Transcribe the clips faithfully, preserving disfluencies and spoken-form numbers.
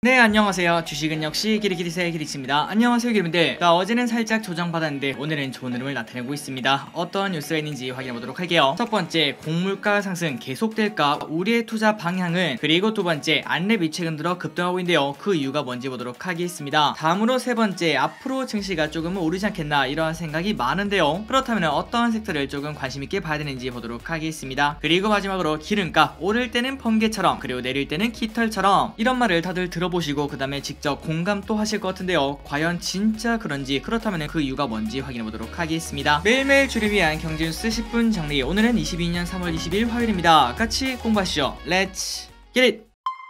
네, 안녕하세요. 주식은 역시 기리기리세 기리치입니다. 안녕하세요 여러분들. 자, 어제는 살짝 조정받았는데 오늘은 좋은 흐름을 나타내고 있습니다. 어떤 뉴스가 있는지 확인해보도록 할게요. 첫 번째, 곡물가 상승 계속될까? 우리의 투자 방향은? 그리고 두 번째, 안랩이 최근 들어 급등하고 있는데요. 그 이유가 뭔지 보도록 하겠습니다. 다음으로 세 번째, 앞으로 증시가 조금은 오르지 않겠나 이러한 생각이 많은데요. 그렇다면 어떤 섹터를 조금 관심있게 봐야 되는지 보도록 하겠습니다. 그리고 마지막으로 기름값, 오를 때는 번개처럼 그리고 내릴 때는 깃털처럼, 이런 말을 다들 들어보시고 그 다음에 직접 공감도 하실 것 같은데요. 과연 진짜 그런지, 그렇다면 그 이유가 뭔지 확인해보도록 하겠습니다. 매일매일 주를 위한 경제뉴스 십 분 정리, 오늘은 이십이년 삼월 이십일 화요일입니다. 같이 공부하시죠. Let's get it!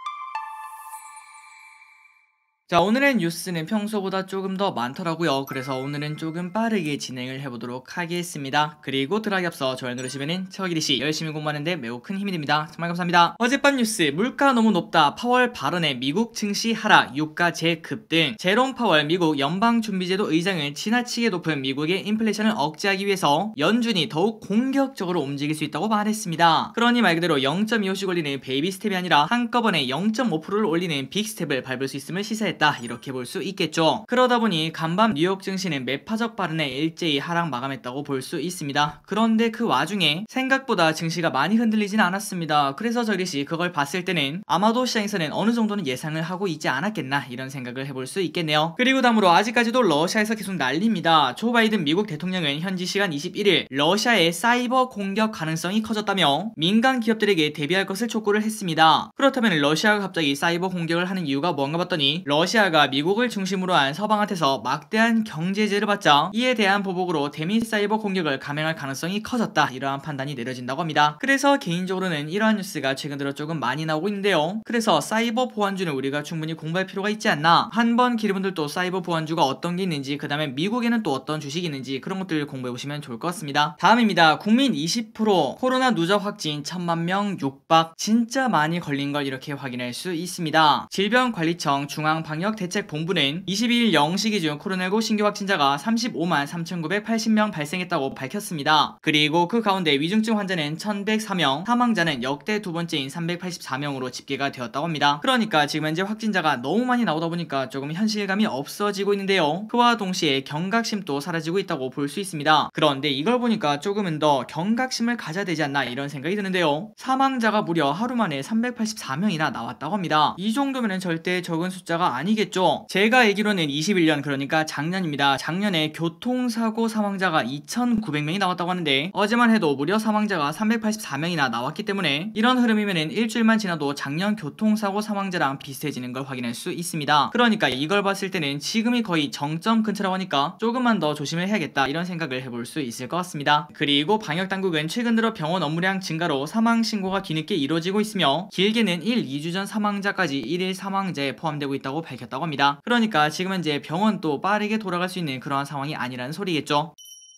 자, 오늘의 뉴스는 평소보다 조금 더 많더라고요. 그래서 오늘은 조금 빠르게 진행을 해보도록 하겠습니다. 그리고 들어가기 앞서 좋아요 누르시면은 저기리씨 열심히 공부하는데 매우 큰 힘이 됩니다. 정말 감사합니다. 어젯밤 뉴스, 물가 너무 높다, 파월 발언에 미국 증시 하락, 유가 재급등. 제롬 파월 미국 연방준비제도 의장은 지나치게 높은 미국의 인플레이션을 억제하기 위해서 연준이 더욱 공격적으로 움직일 수 있다고 말했습니다. 그러니 말 그대로 영 점 이오씩 올리는 베이비 스텝이 아니라 한꺼번에 영 점 오 퍼센트를 올리는 빅 스텝을 밟을 수 있음을 시사했다, 이렇게 볼 수 있겠죠. 그러다 보니 간밤 뉴욕 증시는 매파적 발언에 일제히 하락 마감했다고 볼 수 있습니다. 그런데 그 와중에 생각보다 증시가 많이 흔들리진 않았습니다. 그래서 저리씨 그걸 봤을 때는 아마도 시장에서는 어느 정도는 예상을 하고 있지 않았겠나, 이런 생각을 해볼 수 있겠네요. 그리고 다음으로 아직까지도 러시아에서 계속 난립니다. 조 바이든 미국 대통령은 현지 시간 이십일일 러시아의 사이버 공격 가능성이 커졌다며 민간 기업들에게 대비할 것을 촉구를 했습니다. 그렇다면 러시아가 갑자기 사이버 공격을 하는 이유가 뭔가 봤더니 러시아가 미국을 중심으로 한 서방한테서 막대한 경제제를 받자 이에 대한 보복으로 대미 사이버 공격을 감행할 가능성이 커졌다, 이러한 판단이 내려진다고 합니다. 그래서 개인적으로는 이러한 뉴스가 최근 들어 조금 많이 나오고 있는데요. 그래서 사이버 보안주는 우리가 충분히 공부할 필요가 있지 않나. 한번 기르분들도 사이버 보안주가 어떤 게 있는지, 그 다음에 미국에는 또 어떤 주식이 있는지 그런 것들 공부해보시면 좋을 것 같습니다. 다음입니다. 국민 이십 퍼센트 코로나 누적 확진 천만 명 육박, 진짜 많이 걸린 걸 이렇게 확인할 수 있습니다. 질병관리청 중앙방역대책본부는 이십이일 영 시 기준 코로나십구 신규 확진자가 삼십오만 삼천구백팔십 명 발생했다고 밝혔습니다. 그리고 그 가운데 위중증 환자는 천백사 명, 사망자는 역대 두 번째인 삼백팔십사 명으로 집계가 되었다고 합니다. 그러니까 지금 현재 확진자가 너무 많이 나오다 보니까 조금 현실감이 없어지고 있는데요. 그와 동시에 경각심도 사라지고 있다고 볼 수 있습니다. 그런데 이걸 보니까 조금은 더 경각심을 가져야 되지 않나, 이런 생각이 드는데요. 사망자가 무려 하루 만에 삼백팔십사 명이나 나왔다고 합니다. 이 정도면 절대 적은 숫자가 아니겠죠. 제가 알기로는 이십일 년, 그러니까 작년입니다. 작년에 교통사고 사망자가 이천구백 명이 나왔다고 하는데 어제만 해도 무려 사망자가 삼백팔십사 명이나 나왔기 때문에 이런 흐름이면은 일주일만 지나도 작년 교통사고 사망자랑 비슷해지는 걸 확인할 수 있습니다. 그러니까 이걸 봤을 때는 지금이 거의 정점 근처라고 하니까 조금만 더 조심을 해야겠다, 이런 생각을 해볼 수 있을 것 같습니다. 그리고 방역당국은 최근 들어 병원 업무량 증가로 사망신고가 뒤늦게 이루어지고 있으며 길게는 일, 이 주 전 사망자까지 일일 사망자에 포함되고 있다고 밝혔다고 합니다. 그러니까 지금 현재 병원도 빠르게 돌아갈 수 있는 그러한 상황이 아니라는 소리겠죠.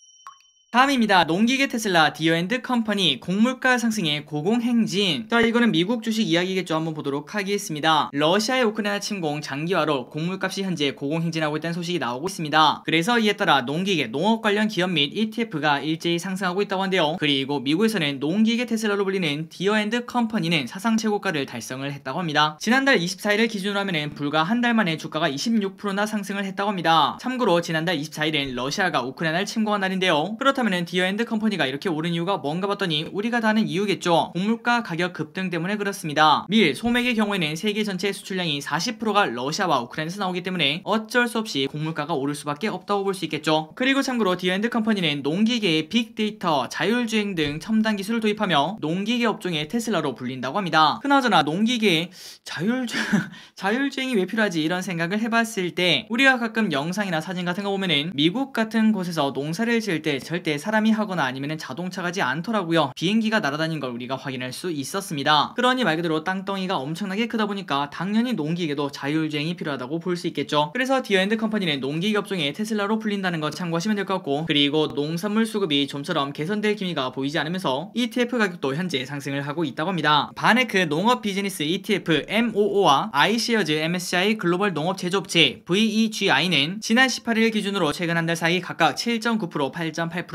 다음입니다. 농기계 테슬라 디어앤드컴퍼니 곡물가 상승의 고공행진. 자, 이거는 미국 주식 이야기겠죠. 한번 보도록 하겠습니다. 러시아의 우크라이나 침공 장기화로 곡물값이 현재 고공행진하고 있다는 소식이 나오고 있습니다. 그래서 이에 따라 농기계, 농업 관련 기업 및 이티에프가 일제히 상승하고 있다고 한데요. 그리고 미국에서는 농기계 테슬라로 불리는 디어앤드컴퍼니는 사상 최고가를 달성을 했다고 합니다. 지난달 이십사일을 기준으로 하면은 불과 한 달 만에 주가가 이십육 퍼센트나 상승을 했다고 합니다. 참고로 지난달 이십사일은 러시아가 우크라이나를 침공한 날인데요. 그렇다면 디어앤드컴퍼니가 이렇게 오른 이유가 뭔가 봤더니 우리가 다 아는 이유겠죠. 곡물가 가격 급등 때문에 그렇습니다. 밀, 소맥의 경우에는 세계 전체 수출량이 사십 퍼센트가 러시아와 우크라이나에서 나오기 때문에 어쩔 수 없이 곡물가가 오를 수밖에 없다고 볼 수 있겠죠. 그리고 참고로 디어앤드컴퍼니는 농기계에 빅데이터, 자율주행 등 첨단 기술을 도입하며 농기계 업종의 테슬라로 불린다고 합니다. 그나저나 농기계에 자율주행, 자율주행이 왜 필요하지, 이런 생각을 해봤을 때 우리가 가끔 영상이나 사진 같은 거 보면은 미국 같은 곳에서 농사를 지을 때 절대 사람이 하거나 아니면 자동차가 하지 않더라고요. 비행기가 날아다니는 걸 우리가 확인할 수 있었습니다. 그러니 말 그대로 땅덩이가 엄청나게 크다 보니까 당연히 농기계도 자율주행이 필요하다고 볼 수 있겠죠. 그래서 디어앤드컴퍼니는 농기계 업종에 테슬라로 풀린다는 거 참고하시면 될 것 같고, 그리고 농산물 수급이 좀처럼 개선될 기미가 보이지 않으면서 이티에프 가격도 현재 상승을 하고 있다고 합니다. 바네크 농업 비즈니스 이티에프 엠오오와 아이쉐어즈 엠에스시아이 글로벌 농업 제조업체 브이이지아이는 지난 십팔일 기준으로 최근 한 달 사이 각각 칠 점 구 퍼센트, 팔 점 팔 퍼센트,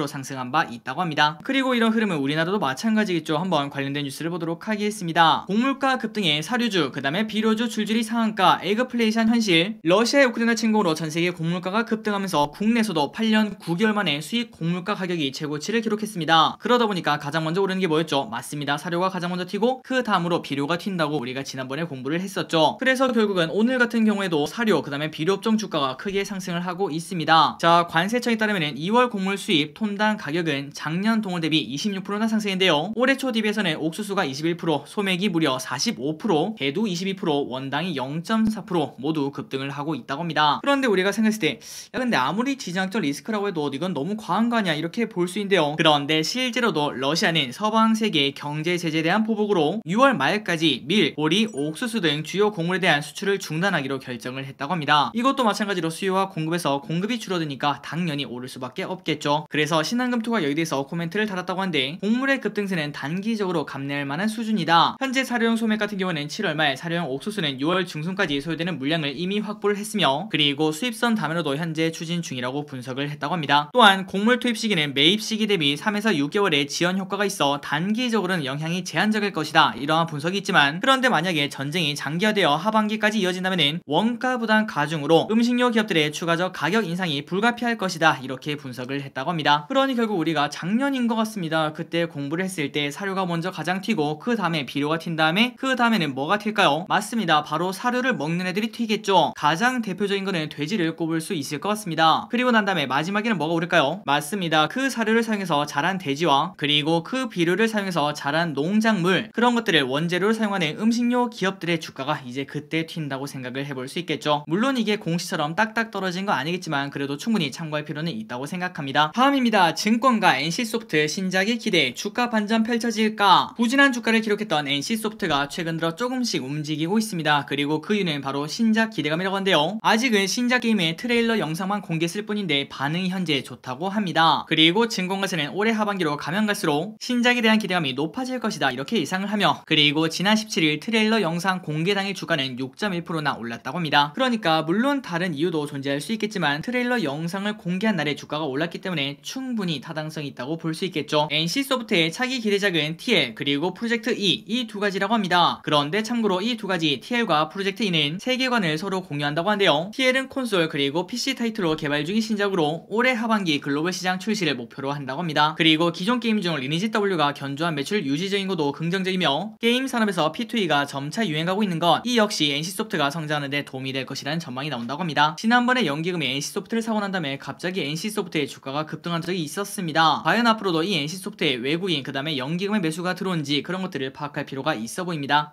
퍼센트 상승한 바 있다고 합니다. 그리고 이런 흐름은 우리나라도 마찬가지겠죠. 한번 관련된 뉴스를 보도록 하겠습니다. 곡물가 급등에 사료주, 그 다음에 비료주 줄줄이 상한가, 에그플레이션 현실. 러시아의 우크라이나 침공으로 전세계 곡물가가 급등하면서 국내에서도 팔 년 구 개월 만에 수입 곡물가 가격이 최고치를 기록했습니다. 그러다 보니까 가장 먼저 오르는 게 뭐였죠? 맞습니다. 사료가 가장 먼저 튀고 그 다음으로 비료가 튄다고 우리가 지난번에 공부를 했었죠. 그래서 결국은 오늘 같은 경우에도 사료, 그 다음에 비료업종 주가가 크게 상승을 하고 있습니다. 자, 관세청에 따르면 이월 곡물 수입 톤당 가격은 작년 동월 대비 이십육 퍼센트나 상승했는데요. 올해 초 대비해서는 옥수수가 이십일 퍼센트, 소맥이 무려 사십오 퍼센트, 배도 이십이 퍼센트, 원당이 영 점 사 퍼센트 모두 급등을 하고 있다고 합니다. 그런데 우리가 생각했을 때 야 근데 아무리 지정학적 리스크라고 해도 이건 너무 과한 거 아니야 이렇게 볼 수 있는데요. 그런데 실제로도 러시아는 서방 세계 경제 제재에 대한 보복으로 유월 말까지 밀, 보리, 옥수수 등 주요 곡물에 대한 수출을 중단하기로 결정을 했다고 합니다. 이것도 마찬가지로 수요와 공급에서 공급이 줄어드니까 당연히 오를 수밖에 없겠죠. 그래서 신한금투가 여기에 대해서 코멘트를 달았다고 하는데, 곡물의 급등세는 단기적으로 감내할 만한 수준이다. 현재 사료용 소맥 같은 경우는 칠월 말, 사료용 옥수수는 유월 중순까지 소요되는 물량을 이미 확보를 했으며, 그리고 수입선 다면으로도 현재 추진 중이라고 분석을 했다고 합니다. 또한 곡물 투입 시기는 매입 시기 대비 삼에서 육 개월의 지연 효과가 있어 단기적으로는 영향이 제한적일 것이다. 이러한 분석이 있지만, 그런데 만약에 전쟁이 장기화되어 하반기까지 이어진다면 원가 부담 가중으로 음식료 기업들의 추가적 가격 인상이 불가피할 것이다. 이렇게 분석을 했다고 합니다. 그러니 결국 우리가 작년인 것 같습니다. 그때 공부를 했을 때 사료가 먼저 가장 튀고 그 다음에 비료가 튄 다음에 그 다음에는 뭐가 튈까요? 맞습니다. 바로 사료를 먹는 애들이 튀겠죠. 가장 대표적인 거는 돼지를 꼽을 수 있을 것 같습니다. 그리고 난 다음에 마지막에는 뭐가 오를까요? 맞습니다. 그 사료를 사용해서 자란 돼지와 그리고 그 비료를 사용해서 자란 농작물, 그런 것들을 원재료로 사용하는 음식료 기업들의 주가가 이제 그때 튄다고 생각을 해볼 수 있겠죠. 물론 이게 공시처럼 딱딱 떨어진 거 아니겠지만 그래도 충분히 참고할 필요는 있다고 생각합니다. 다음입니다. 증권가 엔씨소프트 신작의 기대, 주가 반전 펼쳐질까? 부진한 주가를 기록했던 엔씨소프트가 최근 들어 조금씩 움직이고 있습니다. 그리고 그 이유는 바로 신작 기대감이라고 하는데요. 아직은 신작 게임의 트레일러 영상만 공개했을 뿐인데 반응이 현재 좋다고 합니다. 그리고 증권가에서는 올해 하반기로 가면 갈수록 신작에 대한 기대감이 높아질 것이다 이렇게 예상을 하며, 그리고 지난 십칠일 트레일러 영상 공개 당일 주가는 육 점 일 퍼센트나 올랐다고 합니다. 그러니까 물론 다른 이유도 존재할 수 있겠지만 트레일러 영상을 공개한 날에 주가가 올랐기 때문에 충분히 타당성이 있다고 볼 수 있겠죠. 엔씨소프트의 차기 기대작은 티엘 그리고 프로젝트 E, 이 두 가지라고 합니다. 그런데 참고로 이 두 가지 티엘과 프로젝트 E는 세계관을 서로 공유한다고 한데요. 티엘은 콘솔 그리고 피씨 타이틀로 개발 중인 신작으로 올해 하반기 글로벌 시장 출시를 목표로 한다고 합니다. 그리고 기존 게임 중 리니지 W가 견조한 매출 유지 적인 것도 긍정적이며, 게임 산업에서 피투이가 점차 유행하고 있는 것, 이 역시 엔씨소프트가 성장하는 데 도움이 될 것이라는 전망이 나온다고 합니다. 지난번에 연기금이 엔씨소프트를 사고 난 다음에 갑자기 엔씨소프트의 주가가 급등한 적이 있었습니다. 과연 앞으로도 이 엔씨소프트의 외국인 그 다음에 연기금의 매수가 들어온지 그런 것들을 파악할 필요가 있어 보입니다.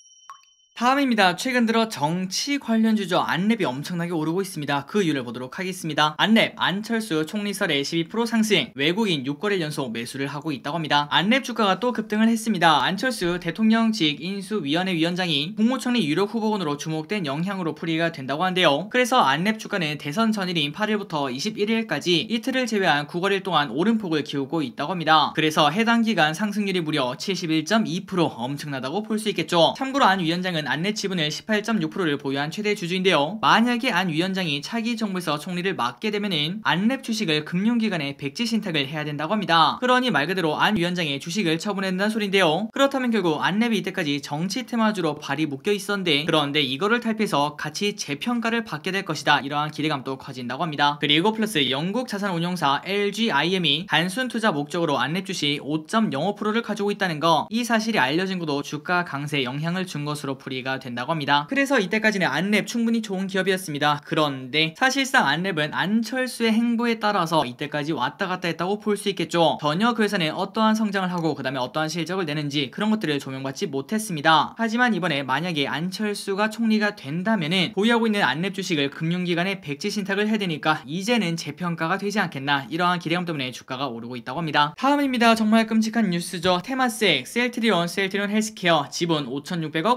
다음입니다. 최근 들어 정치 관련 주죠. 안랩이 엄청나게 오르고 있습니다. 그 이유를 보도록 하겠습니다. 안랩, 안철수 총리설에 십이 퍼센트 상승, 외국인 육 거래일 연속 매수를 하고 있다고 합니다. 안랩 주가가 또 급등을 했습니다. 안철수 대통령직 인수위원회 위원장이 국무총리 유력 후보군으로 주목된 영향으로 풀이가 된다고 하는데요. 그래서 안랩 주가는 대선 전일인 팔일부터 이십일일까지 이틀을 제외한 구 거래일 동안 오름폭을 키우고 있다고 합니다. 그래서 해당 기간 상승률이 무려 칠십일 점 이 퍼센트, 엄청나다고 볼 수 있겠죠. 참고로 안 위원장은 안랩 지분을 십팔 점 육 퍼센트를 보유한 최대 주주인데요. 만약에 안 위원장이 차기 정부에서 총리를 맡게 되면은 안랩 주식을 금융기관에 백지 신탁을 해야 된다고 합니다. 그러니 말 그대로 안 위원장의 주식을 처분해야 된다는 소린데요. 그렇다면 결국 안랩이 이때까지 정치 테마주로 발이 묶여 있었는데, 그런데 이거를 탈피해서 같이 재평가를 받게 될 것이다. 이러한 기대감도 커진다고 합니다. 그리고 플러스 영국 자산운용사 엘지아이엠이 단순 투자 목적으로 안랩 주식 오 점 영오 퍼센트를 가지고 있다는 거, 이 사실이 알려진 것도 주가 강세에 영향을 준 것으로 풀이 가 된다고 합니다. 그래서 이때까지는 안랩 충분히 좋은 기업이었습니다. 그런데 사실상 안랩은 안철수의 행보에 따라서 이때까지 왔다 갔다 했다고 볼 수 있겠죠. 전혀 그 회사는 어떠한 성장을 하고 그 다음에 어떠한 실적을 내는지 그런 것들을 조명받지 못했습니다. 하지만 이번에 만약에 안철수가 총리가 된다면은 보유하고 있는 안랩 주식을 금융기관에 백지 신탁을 해야 되니까 이제는 재평가가 되지 않겠나, 이러한 기대감 때문에 주가가 오르고 있다고 합니다. 다음입니다. 정말 끔찍한 뉴스죠. 테마섹, 셀트리온, 셀트리온 헬스케어 지분 오천육백억, 플록딜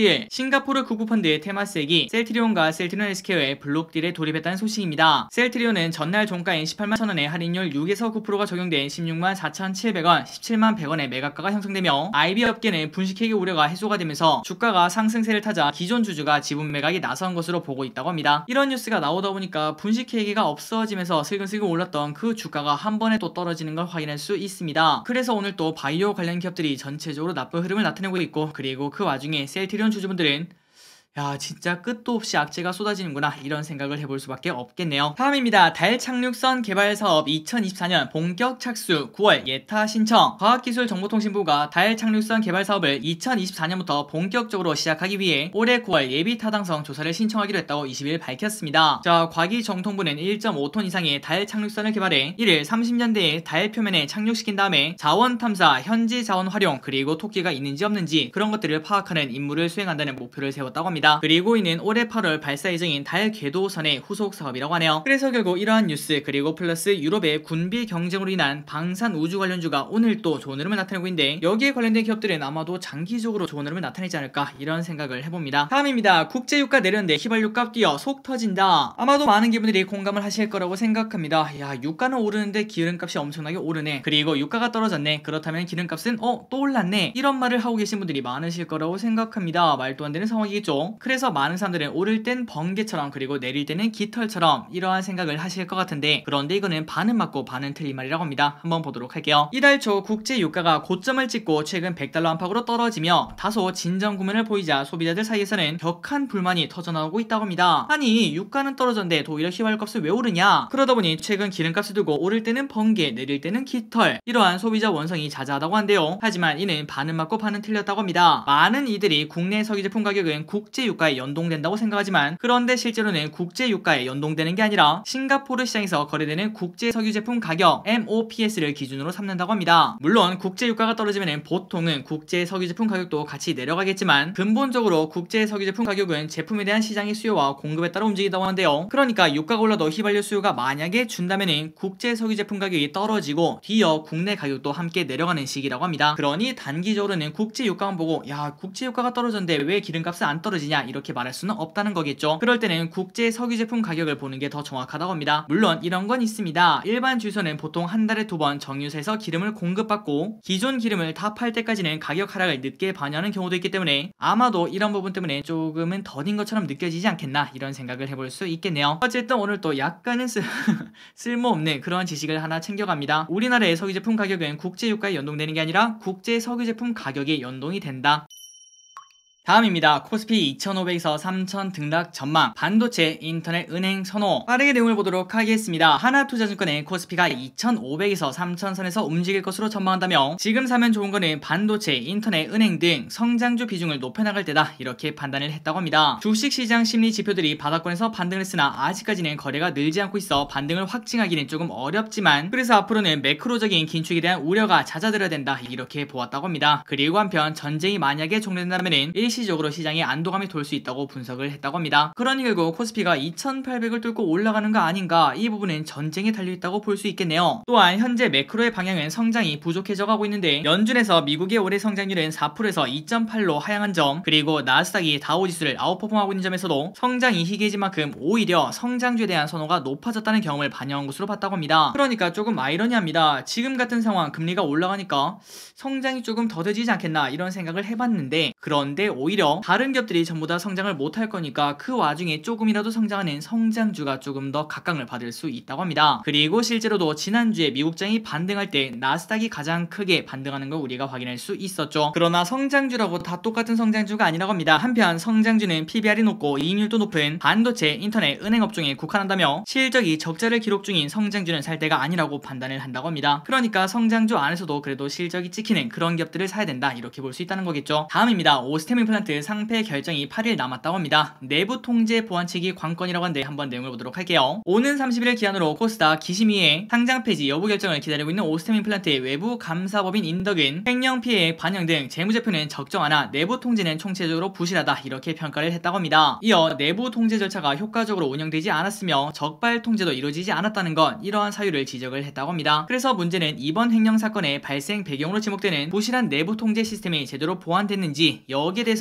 일, 싱가포르 국부펀드 테마스액이 셀트리온과 셀트리온 헬스케어의 블록딜에 돌입했다는 소식입니다. 셀트리온은 전날 종가인 십팔만 천원에 할인율 육에서 구 퍼센트가 적용된 십육만 사천칠백 원, 십칠만 백 원의 매각가가 형성되며 아이비 업계는 분식회계 우려가 해소가 되면서 주가가 상승세를 타자 기존 주주가 지분 매각에 나선 것으로 보고 있다고 합니다. 이런 뉴스가 나오다 보니까 분식회계가 없어지면서 슬금슬금 올랐던 그 주가가 한 번에 또 떨어지는 걸 확인할 수 있습니다. 그래서 오늘 또 바이오 관련 기업들이 전체적으로 나쁜 흐름을 나타내고 있고, 그리고 그 와중에 셀트리온 주주분들은 야, 진짜 끝도 없이 악재가 쏟아지는구나, 이런 생각을 해볼 수밖에 없겠네요. 다음입니다. 달 착륙선 개발 사업 이천이십사 년 본격 착수, 구월 예타 신청. 과학기술정보통신부가 달 착륙선 개발 사업을 이천이십사 년부터 본격적으로 시작하기 위해 올해 구월 예비 타당성 조사를 신청하기로 했다고 이십 일 밝혔습니다. 자, 과기정통부는 일 점 오 톤 이상의 달 착륙선을 개발해 이를 삼십 년대에 달 표면에 착륙시킨 다음에 자원 탐사, 현지 자원 활용, 그리고 토끼가 있는지 없는지 그런 것들을 파악하는 임무를 수행한다는 목표를 세웠다고 합니다. 그리고 이는 올해 팔월 발사 예정인 달 궤도선의 후속 사업이라고 하네요. 그래서 결국 이러한 뉴스, 그리고 플러스 유럽의 군비 경쟁으로 인한 방산 우주 관련주가 오늘 또 좋은 흐름을 나타내고 있는데, 여기에 관련된 기업들은 아마도 장기적으로 좋은 흐름을 나타내지 않을까, 이런 생각을 해봅니다. 다음입니다. 국제유가 내렸는데 휘발유값 뛰어 속 터진다. 아마도 많은 기분들이 공감을 하실 거라고 생각합니다. 야, 유가는 오르는데 기름값이 엄청나게 오르네. 그리고 유가가 떨어졌네. 그렇다면 기름값은 어? 또 올랐네. 이런 말을 하고 계신 분들이 많으실 거라고 생각합니다. 말도 안 되는 상황이겠죠. 그래서 많은 사람들은 오를 땐 번개처럼, 그리고 내릴 때는 깃털처럼 이러한 생각을 하실 것 같은데, 그런데 이거는 반은 맞고 반은 틀린 말이라고 합니다. 한번 보도록 할게요. 이달 초 국제 유가가 고점을 찍고 최근 백 달러 안팎으로 떨어지며 다소 진정 구면을 보이자 소비자들 사이에서는 격한 불만이 터져나오고 있다고 합니다. 아니, 유가는 떨어졌는데 오히려 휘발유값이 왜 오르냐? 그러다 보니 최근 기름값을 두고 오를 때는 번개, 내릴 때는 깃털, 이러한 소비자 원성이 자자하다고 한데요. 하지만 이는 반은 맞고 반은 틀렸다고 합니다. 많은 이들이 국내 석유 제품 가격은 국제 유가에 연동된다고 생각하지만, 그런데 실제로는 국제 유가에 연동되는 게 아니라 싱가포르 시장에서 거래되는 국제 석유 제품 가격 엠 오 피 에스를 기준으로 삼는다고 합니다. 물론 국제 유가가 떨어지면 보통은 국제 석유 제품 가격도 같이 내려가겠지만, 근본적으로 국제 석유 제품 가격은 제품에 대한 시장의 수요와 공급에 따라 움직인다고 하는데요. 그러니까 유가가 올라도 휘발유 수요가 만약에 준다면은 국제 석유 제품 가격이 떨어지고 뒤이어 국내 가격도 함께 내려가는 시기라고 합니다. 그러니 단기적으로는 국제 유가만 보고 야, 국제 유가가 떨어졌는데 왜 기름값은 안 떨어지냐, 이렇게 말할 수는 없다는 거겠죠. 그럴 때는 국제 석유 제품 가격을 보는 게 더 정확하다고 합니다. 물론 이런 건 있습니다. 일반 주유소는 보통 한 달에 두 번 정유소에서 기름을 공급받고 기존 기름을 다 팔 때까지는 가격 하락을 늦게 반영하는 경우도 있기 때문에 아마도 이런 부분 때문에 조금은 더딘 것처럼 느껴지지 않겠나, 이런 생각을 해볼 수 있겠네요. 어쨌든 오늘 또 약간은 쓸, 쓸모없는 그런 지식을 하나 챙겨갑니다. 우리나라의 석유 제품 가격은 국제 유가에 연동되는 게 아니라 국제 석유 제품 가격에 연동이 된다. 다음입니다. 코스피 이천오백에서 삼천 등락 전망, 반도체, 인터넷, 은행 선호. 빠르게 내용을 보도록 하겠습니다. 하나투자증권의 코스피가 이천오백에서 삼천 선에서 움직일 것으로 전망한다며, 지금 사면 좋은 거는 반도체, 인터넷, 은행 등 성장주 비중을 높여나갈 때다, 이렇게 판단을 했다고 합니다. 주식시장 심리 지표들이 바닥권에서 반등을 했으나 아직까지는 거래가 늘지 않고 있어 반등을 확증하기는 조금 어렵지만, 그래서 앞으로는 매크로적인 긴축에 대한 우려가 잦아들어야 된다, 이렇게 보았다고 합니다. 그리고 한편 전쟁이 만약에 종료된다면은 일시적으로 시장에 안도감이 돌 수 있다고 분석을 했다고 합니다. 그러니 결국 코스피가 이천팔백을 뚫고 올라가는 거 아닌가, 이 부분은 전쟁에 달려있다고 볼 수 있겠네요. 또한 현재 매크로의 방향은 성장이 부족해져 가고 있는데, 연준에서 미국의 올해 성장률은 사 퍼센트에서 이 점 팔로 하향한 점, 그리고 나스닥이 다우지수를 아웃퍼폼하고 있는 점에서도 성장이 희귀해진 만큼 오히려 성장주에 대한 선호가 높아졌다는 경험을 반영한 것으로 봤다고 합니다. 그러니까 조금 아이러니합니다. 지금 같은 상황 금리가 올라가니까 성장이 조금 더뎌지지 않겠나, 이런 생각을 해봤는데, 그런데 오히려 다른 기업들이 전부 다 성장을 못할 거니까 그 와중에 조금이라도 성장하는 성장주가 조금 더 각광을 받을 수 있다고 합니다. 그리고 실제로도 지난주에 미국장이 반등할 때 나스닥이 가장 크게 반등하는 걸 우리가 확인할 수 있었죠. 그러나 성장주라고 다 똑같은 성장주가 아니라고 합니다. 한편 성장주는 피비알이 높고 이익률도 높은 반도체, 인터넷, 은행 업종에 국한한다며, 실적이 적자를 기록 중인 성장주는 살 때가 아니라고 판단을 한다고 합니다. 그러니까 성장주 안에서도 그래도 실적이 찍히는 그런 기업들을 사야 된다, 이렇게 볼 수 있다는 거겠죠. 다음입니다. 오스템 임플란트 상패 결정이 팔 일 남았다고 합니다. 내부 통제 보완책이 관건이라고 하는데 한번 내용을 보도록 할게요. 오는 삼십 일 기한으로 코스닥 기심위에 상장 폐지 여부 결정을 기다리고 있는 오스템 임플란트의 외부 감사법인 인덕은 횡령 피해 반영 등 재무제표는 적정하나 내부 통제는 총체적으로 부실하다, 이렇게 평가를 했다고 합니다. 이어 내부 통제 절차가 효과적으로 운영되지 않았으며 적발 통제도 이루어지지 않았다는 건 이러한 사유를 지적을 했다고 합니다. 그래서 문제는 이번 횡령 사건의 발생 배경으로 지목되는 부실한 내부 통제 시스템이 제대로 보완됐는지, 여기에 대해서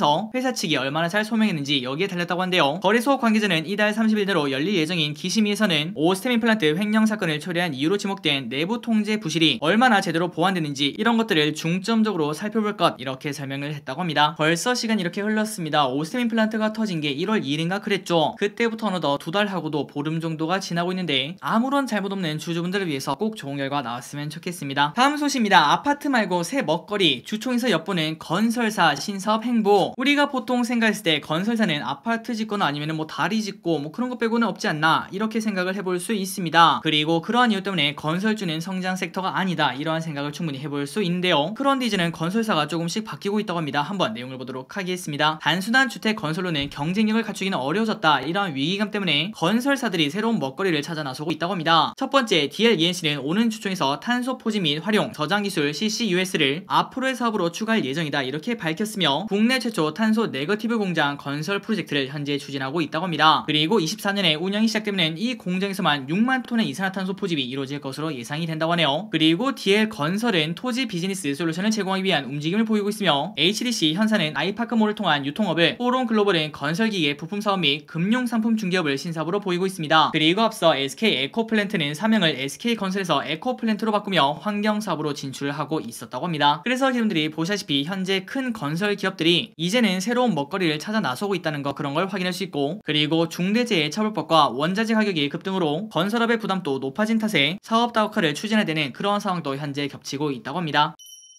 하면서 회사 측이 얼마나 잘 소명했는지 여기에 달렸다고 한데요. 거래소 관계자는 이달 삼십 일 내로 열릴 예정인 기심위에서는 오스템 임플란트 횡령 사건을 초래한 이유로 지목된 내부 통제 부실이 얼마나 제대로 보완됐는지 이런 것들을 중점적으로 살펴볼 것, 이렇게 설명을 했다고 합니다. 벌써 시간이 이렇게 흘렀습니다. 오스템 임플란트가 터진 게 일월 이일인가 그랬죠. 그때부터 어느덧 두 달하고도 보름 정도가 지나고 있는데 아무런 잘못 없는 주주분들을 위해서 꼭 좋은 결과 나왔으면 좋겠습니다. 다음 소식입니다. 아파트 말고 새 먹거리, 주총에서 엿보는 건설사 신사업 행보. 우리가 보통 생각했을 때 건설사는 아파트 짓거나 아니면 뭐 다리 짓고 뭐 그런 것 빼고는 없지 않나, 이렇게 생각을 해볼 수 있습니다. 그리고 그러한 이유 때문에 건설주는 성장 섹터가 아니다, 이러한 생각을 충분히 해볼 수 있는데요. 그런데 이제는 건설사가 조금씩 바뀌고 있다고 합니다. 한번 내용을 보도록 하겠습니다. 단순한 주택 건설로는 경쟁력을 갖추기는 어려워졌다, 이러한 위기감 때문에 건설사들이 새로운 먹거리를 찾아 나서고 있다고 합니다. 첫 번째, 디엘이엔씨는 오는 주총에서 탄소 포집 및 활용, 저장 기술 씨씨유에스를 앞으로의 사업으로 추가할 예정이다, 이렇게 밝혔으며 국내 최초 탄소 네거티브 공장 건설 프로젝트를 현재 추진하고 있다고 합니다. 그리고 이십사 년에 운영이 시작되면 이 공장에서만 육만 톤의 이산화탄소 포집이 이루어질 것으로 예상이 된다고 하네요. 그리고 디엘건설은 토지 비즈니스 솔루션을 제공하기 위한 움직임을 보이고 있으며 에이치디씨 현사는 아이파크몰을 통한 유통업을, 포론글로벌은 건설기계 부품 사업 및 금융상품 중개업을 신사업으로 보이고 있습니다. 그리고 앞서 에스케이 에코플랜트는 사명을 에스케이건설에서 에코플랜트로 바꾸며 환경사업으로 진출을 하고 있었다고 합니다. 그래서 여러분들이 보시다시피 현재 큰 건설 기업들이 이제는 새로운 먹거리를 찾아 나서고 있다는 거, 그런 걸 확인할 수 있고, 그리고 중대재해처벌법과 원자재 가격이 급등으로 건설업의 부담도 높아진 탓에 사업 다각화를 추진해야 되는 그런 상황도 현재 겹치고 있다고 합니다.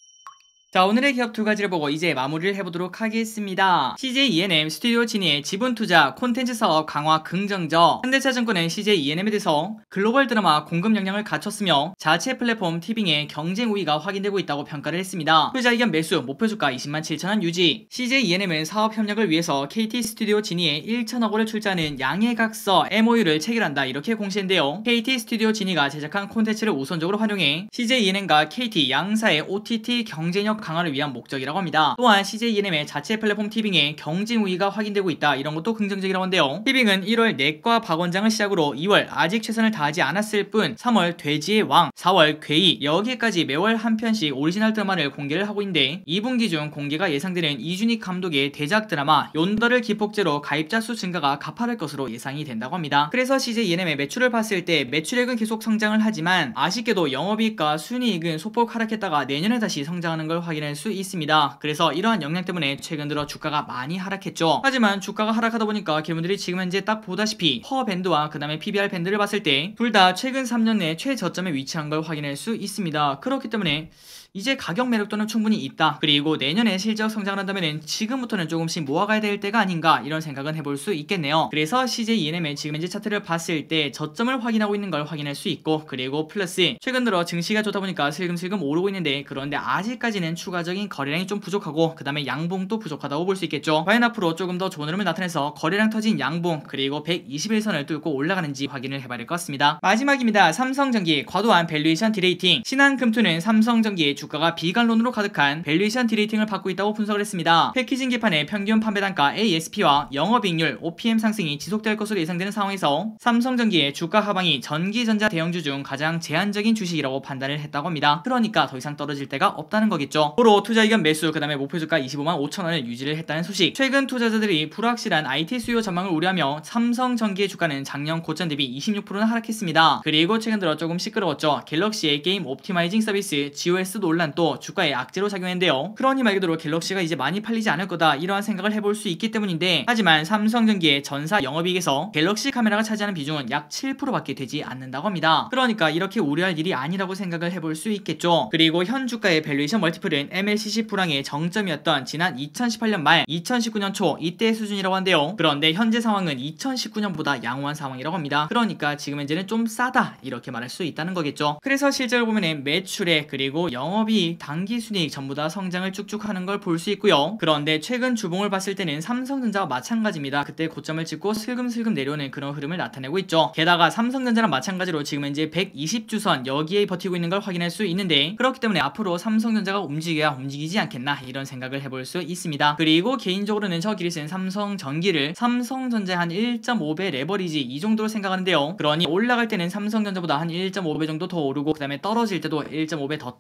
자, 오늘의 기업 두 가지를 보고 이제 마무리를 해보도록 하겠습니다. 씨제이이엔엠 스튜디오 진입 지분 투자 콘텐츠 사업 강화 긍정적. 현대차증권은 씨제이이엔엠에 대해서 글로벌 드라마 공급 역량을 갖췄으며 자체 플랫폼 티빙의 경쟁 우위가 확인되고 있다고 평가를 했습니다. 투자 의견 매수 목표 주가 이십만 칠천 원 유지. 씨제이이엔엠은 사업 협력을 위해서 케이티 스튜디오 진이에 일천억 원을 출자하는 양해각서 엠오유를 체결한다, 이렇게 공시했는데요. 케이티 스튜디오 진이가 제작한 콘텐츠를 우선적으로 활용해 씨제이이엔엠과 케이티 양사의 오티티 경쟁력 강화를 위한 목적이라고 합니다. 또한 씨제이이엔엠의 자체 플랫폼 티빙의 경쟁 우위가 확인되고 있다, 이런 것도 긍정적이라고 한데요. 티빙은 일월 내과 박원장을 시작으로 이월 아직 최선을 다하지 않았을 뿐, 삼월 돼지의 왕, 사월 괴이, 여기에까지 매월 한 편씩 오리지널 드라마를 공개를 하고 있는데 이 분기 중 공개가 예상되는 이준익 감독의 대작 드라마 욘더를 기폭제로 가입자 수 증가가 가파를 것으로 예상이 된다고 합니다. 그래서 씨제이이엔엠의 매출을 봤을 때 매출액은 계속 성장을 하지만 아쉽게도 영업이익과 순이익은 소폭 하락했다가 내년에 다시 성장하는 걸 확인할 수 있습니다. 그래서 이러한 영향 때문에 최근 들어 주가가 많이 하락했죠. 하지만 주가가 하락하다 보니까 기분들이 지금 현재 딱 보다시피 퍼 밴드와 그 다음에 피비알 밴드를 봤을 때 둘 다 최근 삼 년 내 최저점에 위치한 걸 확인할 수 있습니다. 그렇기 때문에 이제 가격 매력도는 충분히 있다. 그리고 내년에 실적 성장을 한다면 지금부터는 조금씩 모아가야 될 때가 아닌가, 이런 생각은 해볼 수 있겠네요. 그래서 씨제이이엔엠의 지금 현재 차트를 봤을 때 저점을 확인하고 있는 걸 확인할 수 있고, 그리고 플러스 최근 들어 증시가 좋다 보니까 슬금슬금 오르고 있는데, 그런데 아직까지는 추가적인 거래량이 좀 부족하고 그 다음에 양봉도 부족하다고 볼 수 있겠죠. 과연 앞으로 조금 더 좋은 흐름을 나타내서 거래량 터진 양봉 그리고 백이십일 선을 뚫고 올라가는지 확인을 해봐야 될 것 같습니다. 마지막입니다. 삼성전기 과도한 밸류에이션 디레이팅. 신한금투는 삼성전기의 주가가 비관론으로 가득한 밸류에이션 디레이팅을 받고 있다고 분석을 했습니다. 패키징 기판의 평균 판매 단가 에이에스피와 영업이익률 오피엠 상승이 지속될 것으로 예상되는 상황에서 삼성전기의 주가 하방이 전기전자 대형주 중 가장 제한적인 주식이라고 판단을 했다고 합니다. 그러니까 더 이상 떨어질 데가 없다는 거겠죠. 도로 투자 의견 매수 그 다음에 목표 주가 이십오만 오천 원을 유지를 했다는 소식. 최근 투자자들이 불확실한 아이티 수요 전망을 우려하며 삼성전기의 주가는 작년 고점 대비 이십육 퍼센트나 하락했습니다. 그리고 최근 들어 조금 시끄러웠죠. 갤럭시의 게임 옵티마이징 서비스 지오에스 논란도 주가에 악재로 작용했는데요. 그러니 말 그대로 갤럭시가 이제 많이 팔리지 않을 거다, 이러한 생각을 해볼 수 있기 때문인데, 하지만 삼성전기의 전사 영업이익에서 갤럭시 카메라가 차지하는 비중은 약 칠 퍼센트 밖에 되지 않는다고 합니다. 그러니까 이렇게 우려할 일이 아니라고 생각을 해볼 수 있겠죠. 그리고 현 주가의 밸류에이션 멀티플은 엠엘씨씨 불황의 정점이었던 지난 이천십팔 년 말 이천십구 년 초 이때의 수준이라고 한데요. 그런데 현재 상황은 이천십구 년보다 양호한 상황이라고 합니다. 그러니까 지금 현재는 좀 싸다, 이렇게 말할 수 있다는 거겠죠. 그래서 실제로 보면은 매출액 그리고 영업이익, 당기순이익 전부 다 성장을 쭉쭉 하는 걸 볼 수 있고요. 그런데 최근 주봉을 봤을 때는 삼성전자와 마찬가지입니다. 그때 고점을 찍고 슬금슬금 내려오는 그런 흐름을 나타내고 있죠. 게다가 삼성전자랑 마찬가지로 지금 현재 백이십 주선 여기에 버티고 있는 걸 확인할 수 있는데, 그렇기 때문에 앞으로 삼성전자가 움직여야 움직이지 않겠나, 이런 생각을 해볼 수 있습니다. 그리고 개인적으로는 저 길이 쓴 삼성전기를 삼성전자의 한 일 점 오 배 레버리지 이 정도로 생각하는데요. 그러니 올라갈 때는 삼성전자보다 한 일 점 오 배 정도 더 오르고 그 다음에 떨어질 때도 일 점 오 배 더 떨어진다고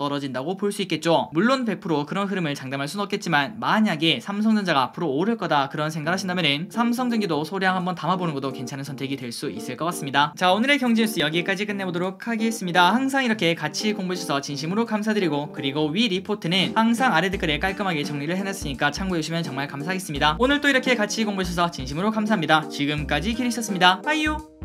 있다고 볼 수 있겠죠. 물론 백 퍼센트 그런 흐름을 장담할 수는 없겠지만 만약에 삼성전자가 앞으로 오를 거다 그런 생각을 하신다면은 삼성전기도 소량 한번 담아보는 것도 괜찮은 선택이 될 수 있을 것 같습니다. 자, 오늘의 경제뉴스 여기까지 끝내보도록 하겠습니다. 항상 이렇게 같이 공부해주셔서 진심으로 감사드리고, 그리고 위 리포트는 항상 아래 댓글에 깔끔하게 정리를 해놨으니까 참고해주시면 정말 감사하겠습니다. 오늘 또 이렇게 같이 공부해주셔서 진심으로 감사합니다. 지금까지 길이셨습니다. 빠이요.